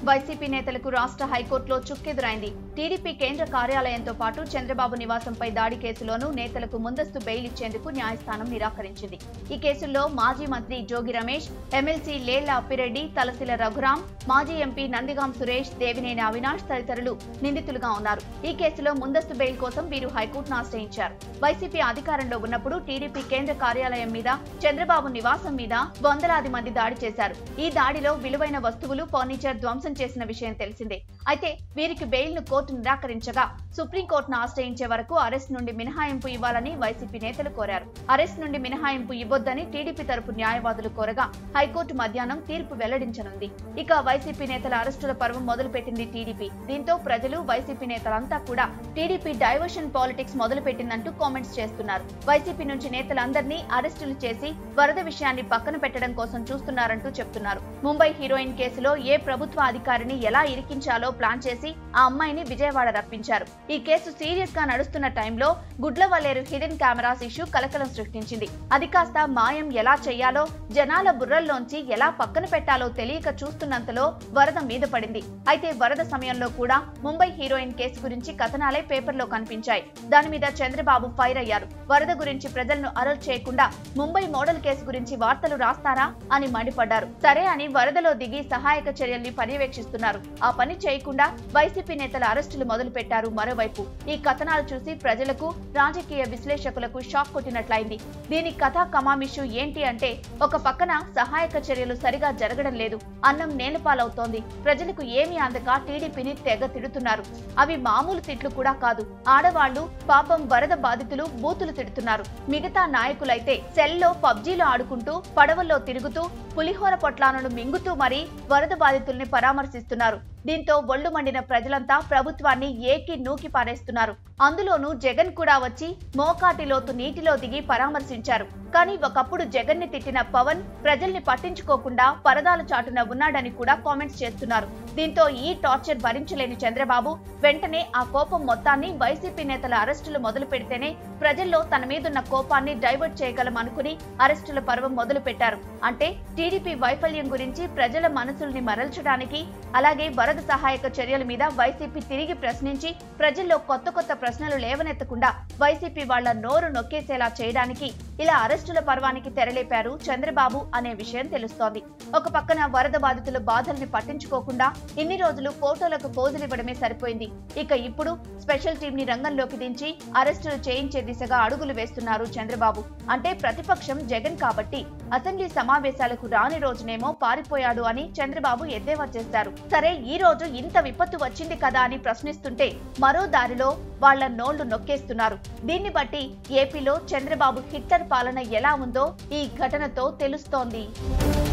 YCP నేతలకు రాష్ట్ర హైకోర్టులో చుక్కెదురైంది. టీడీపీ కేంద్ర కార్యాలయంతో పాటు చంద్రబాబు నివాసంపై దాడి కేసులోనూ నేతలకు ముందస్తు బెయిల్ ఇచ్చేందుకు న్యాయస్థానం నిరాకరించింది. ఈ కేసుల్లో మాజీ మంత్రి జోగి రమేష్, ఎమ్మెల్సీ లేళ్ల అప్పిరెడ్డి, తలసిల రఘురాం, మాజీ ఎంపీ నందిగాం సురేష్, దేవినేని అవినాష్ తదితరులు నిందితులుగా ఉన్నారు. ఈ కేసులో ముందస్తు బెయిల్ కోసం వీరు హైకోర్టును ఆశ్రయించారు. వైసీపీ అధికారంలో ఉన్నప్పుడు టీడీపీ కేంద్ర కార్యాలయం మీద, చంద్రబాబు నివాసం మీద వందలాది మంది దాడి చేశారు. ఈ దాడిలో విలువైన వస్తువులు, ఫర్నిచర్ ధ్వంసం చేసిన విషయం తెలిసిందే. అయితే వీరికి బెయిల్ ను కోర్టు నిరాకరించగా సుప్రీంకోర్టును ఆశ్రయించే వరకు అరెస్ట్ నుండి మినహాయింపు ఇవ్వాలని వైసీపీ నేతలు కోరారు. అరెస్ట్ నుండి మినహాయింపు ఇవ్వొద్దని టీడీపీ తరపు న్యాయవాదులు కోరగా హైకోర్టు మధ్యాహ్నం తీర్పు వెల్లడించనుంది. ఇక వైసీపీ నేతల అరెస్టుల పర్వం మొదలుపెట్టింది టీడీపీ. దీంతో ప్రజలు, వైసీపీ నేతలంతా కూడా టీడీపీ డైవర్షన్ పాలిటిక్స్ మొదలుపెట్టిందంటూ కామెంట్స్ చేస్తున్నారు. వైసీపీ నుంచి నేతలందరినీ అరెస్టులు చేసి వరద విషయాన్ని పక్కన పెట్టడం కోసం చూస్తున్నారంటూ చెప్తున్నారు. ముంబై హీరోయిన్ కేసులో ఏ ప్రభుత్వ అధికారిని ఎలా ఇరికించాలో ప్లాన్ చేసి ఆ అమ్మాయిని విజయవాడ రప్పించారు. ఈ కేసు సీరియస్ గా నడుస్తున్న టైంలో గుడ్లవల్లేరు హిడెన్ కెమెరాస్ ఇష్యూ కలకలం సృష్టించింది. అది కాస్త మాయం ఎలా చేయాలో, జనాల బుర్రల్లోంచి ఎలా పక్కన పెట్టాలో తెలియక చూస్తున్నంతలో వరద మీద పడింది. అయితే వరద సమయంలో కూడా ముంబై హీరోయిన్ కేసు గురించి కథనాలే పేపర్లో కనిపించాయి. దాని మీద చంద్రబాబు ఫైర్ అయ్యారు. వరద గురించి ప్రజలను అలర్ట్ చేయకుండా ముంబై మోడల్ కేసు గురించి వార్తలు రాస్తారా అని మండిపడ్డారు. సరే అని వరదలో దిగి సహాయక చర్యల్ని పర్యవేక్షిస్తున్నారు. ఆ పని చేయకుండా వైసీపీ నేతల అరెస్టులు మొదలు పెట్టారు. మరోవైపు ఈ కథనాలు చూసి ప్రజలకు, రాజకీయ విశ్లేషకులకు షాక్ కొట్టినట్లయింది. దీని కథా కమామిషు ఏంటి అంటే, ఒక పక్కన సహాయక చర్యలు సరిగా జరగడం లేదు, అన్నం నేలపాలవుతోంది, ప్రజలకు ఏమీ అందక టీడీపీని తెగ తిడుతున్నారు. అవి మామూలు తిట్లు కూడా కాదు. ఆడవాళ్లు పాపం వరద బాధితులు బూతులు తిడుతున్నారు. మిగతా నాయకులైతే సెల్లో పబ్జీలో ఆడుకుంటూ, పడవల్లో తిరుగుతూ, పులిహోర పొట్లాలను మింగుతూ మరీ వరద బాధితుల్ని పరామర్శిస్తున్నారు. దీంతో ఒళ్ళు మండిన ప్రజలంతా ప్రభుత్వాన్ని ఏకి నూకి పారేస్తున్నారు. అందులోనూ జగన్ కూడా వచ్చి మోకాటి లోతు నీటిలో దిగి పరామర్శించారు. కానీ ఒకప్పుడు జగన్ ని తిట్టిన పవన్ ప్రజల్ని పట్టించుకోకుండా పరదాల చాటున ఉన్నాడని కూడా కామెంట్స్ చేస్తున్నారు. దీంతో ఈ టార్చర్ భరించలేని చంద్రబాబు వెంటనే ఆ కోపం మొత్తాన్ని వైసీపీ నేతల అరెస్టులు మొదలు పెడితేనే ప్రజల్లో తన మీదున్న కోపాన్ని డైవర్ట్ చేయగలం అనుకుని అరెస్టుల పర్వం మొదలు పెట్టారు. అంటే టీడీపీ వైఫల్యం గురించి ప్రజల మనసుల్ని మరల్చడానికి, అలాగే వరద సహాయక చర్యల మీద వైసీపీ తిరిగి ప్రశ్నించి ప్రజల్లో కొత్త కొత్త ప్రశ్నలు లేవనెత్తకుండా వైసీపీ వాళ్ల నోరు నొక్కేసేలా చేయడానికి ఇలా అరెస్టుల పర్వానికి తెరలేపారు చంద్రబాబు అనే విషయం తెలుస్తోంది. ఒక పక్కన వరద బాధితుల బాధల్ని పట్టించుకోకుండా ఇన్ని రోజులు ఫోటోలకు పోజులివ్వడమే సరిపోయింది. ఇక ఇప్పుడు స్పెషల్ టీం ని రంగంలోకి దించి అరెస్టులు చేయించే దిశగా అడుగులు వేస్తున్నారు చంద్రబాబు. అంటే ప్రతిపక్షం జగన్ కాబట్టి అసెంబ్లీ సమావేశాలకు రాని రోజునేమో పారిపోయాడు అని చంద్రబాబు ఎద్దేవా చేశారు. సరే, ఈ రోజు ఇంత విపత్తు వచ్చింది కదా అని ప్రశ్నిస్తుంటే మరో దారిలో వాళ్ల నోళ్లు నొక్కేస్తున్నారు. దీన్ని బట్టి ఏపీలో చంద్రబాబు హిట్లర్ పాలన ఎలా ఉందో ఈ ఘటనతో తెలుస్తోంది.